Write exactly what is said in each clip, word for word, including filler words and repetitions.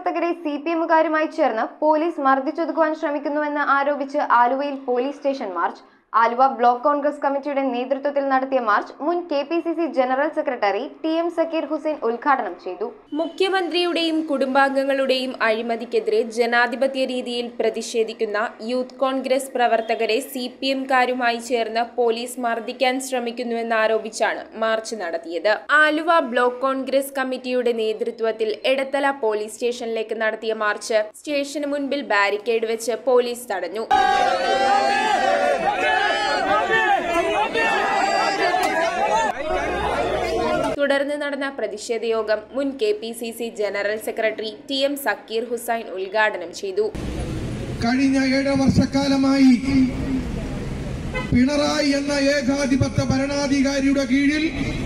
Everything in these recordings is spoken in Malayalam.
പ്രവർത്തകരെ സി പി എമ്മുകാരുമായി ചേർന്ന് പോലീസ് മർദ്ദിച്ചൊതുക്കുവാൻ ശ്രമിക്കുന്നുവെന്ന് ആരോപിച്ച് ആലുവയിൽ police station march. Aluva block Congress കമ്മിറ്റിയുടെ നേതൃത്വത്തിൽ നടത്തിയ മാർച്ച് മുൻ K P C C general secretary T M Zakir Hussain ഉദ്ഘാടനം ചെയ്തു. മുഖ്യമന്ത്രിയുടെയും കുടുംബാംഗങ്ങളുടെയും അഴിമതിക്കെതിരെ ജനാധിപത്യ രീതിയിൽ പ്രതിഷേധിക്കുന്ന യൂത്ത് കോൺഗ്രസ് പ്രവർത്തകരെ സി പി എംകാരുമായി ചേർന്ന് പോലീസ് മർദ്ദിക്കാൻ ശ്രമിക്കുന്നുവെന്നാരോപിച്ചാണ് മാർച്ച് നടത്തിയത്. ആലുവ ബ്ലോക്ക് കോൺഗ്രസ് കമ്മിറ്റിയുടെ നേതൃത്വത്തിൽ എടത്തല പോലീസ് സ്റ്റേഷനിലേക്ക് നടത്തിയ മാർച്ച് സ്റ്റേഷന് മുൻപിൽ ബാരിക്കേഡ് വെച്ച് പോലീസ് തടഞ്ഞു. തുടർന്ന് നടന്ന പ്രതിഷേധ യോഗം മുൻ K P C C general secretary T M Zakir Hussain ഉദ്ഘാടനം ചെയ്തു. കഴിഞ്ഞ ഏഴ് വർഷക്കാലമായി പിണറായി എന്ന ഏകാധിപത്യ ഭരണാധികാരിയുടെ കീഴിൽ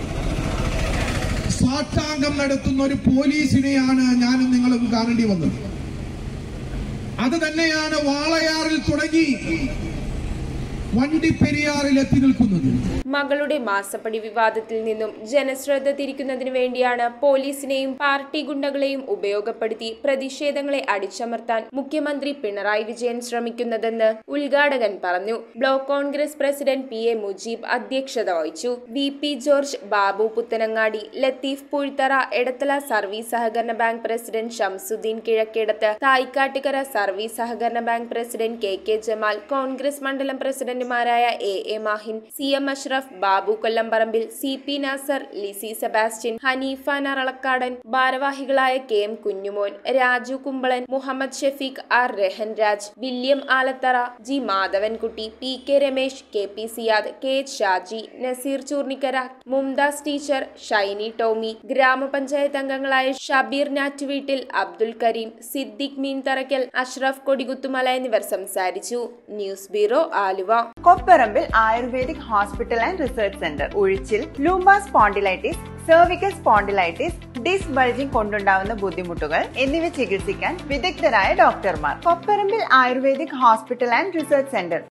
സാഷ്ടാംഗം നടത്തുന്ന ഒരു പോലീസിനെയാണ് ഞാനും നിങ്ങളും കാണേണ്ടി വന്നത്. അത് തന്നെയാണ് വാളയാറിൽ തുടങ്ങി വണ്ടിപ്പെരിയാറിൽ എത്തി നിൽക്കുന്നത്. മകളുടെ മാസപ്പടി വിവാദത്തിൽ നിന്നും ജനശ്രദ്ധ തിരിക്കുന്നതിനു വേണ്ടിയാണ് പോലീസിനെയും പാർട്ടി ഗുണ്ടകളെയും ഉപയോഗപ്പെടുത്തി പ്രതിഷേധങ്ങളെ അടിച്ചമർത്താൻ മുഖ്യമന്ത്രി പിണറായി വിജയൻ ശ്രമിക്കുന്നതെന്ന് ഉദ്ഘാടകൻ പറഞ്ഞു. Block Congress president P A Mujeeb അധ്യക്ഷത വഹിച്ചു. V P George, Babu Puthanangadi, Latheef Puzhuthara, Edathala service സഹകരണ bank president Shamsudeen Kizhakkedath, Thaikkattukara service സഹകരണ bank president K K Jamal, Congress മണ്ഡലം പ്രസിഡന്റ് മാരായ A A Mahin, C M Ashraf, Babu Kollamparambil, C P Nasar, Lissy Sebastian, Haneefa Naralakkadan, ഭാരവാഹികളായ K M Kunjumon, Raju Kumbalan, Muhammad Shafeeq, R Rehan Raj, William Alathara, G Madhavankutty, P K Ramesh, K P Siyad, K H Shaji, Naseer Choornikkara, Mumtaz teacher, Shiny Tomy, ഗ്രാമപഞ്ചായത്ത് അംഗങ്ങളായ ഷബീർ നാറ്റുവീട്ടിൽ, അബ്ദുൽ കരീം, സിദ്ദിഖ് മീൻതറയ്ക്കൽ, അഷ്റഫ് കൊടികുത്തുമല എന്നിവർ സംസാരിച്ചു. News bureau, Aluva. Kopparambil ayurvedic hospital and research centre. ഉഴിച്ചിൽ, lumbar spondylitis, cervical spondylitis, disc bulging കൊണ്ടുണ്ടാവുന്ന ബുദ്ധിമുട്ടുകൾ എന്നിവ ചികിത്സിക്കാൻ വിദഗ്ധരായ ഡോക്ടർമാർ. Kopparambil ayurvedic hospital and research centre.